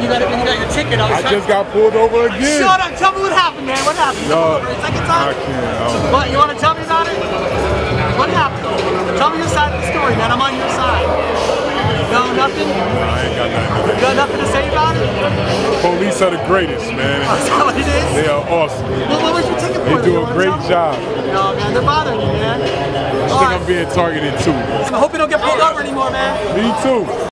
got your ticket. I just got pulled over again. Shut up. Tell me what happened, man. What happened? Second time? I can't. What? You want to tell me about it? What happened? Tell me your side of the story, man. I'm on your side. No, nothing? No, I ain't got nothing. You got nothing to say about it? Police are the greatest, man. Is that what it is? They are awesome. What was your ticket for? They do a great job. No, man, they're bothering you, man. I think I'm being targeted too. I hope you don't get pulled over anymore, man. Me too.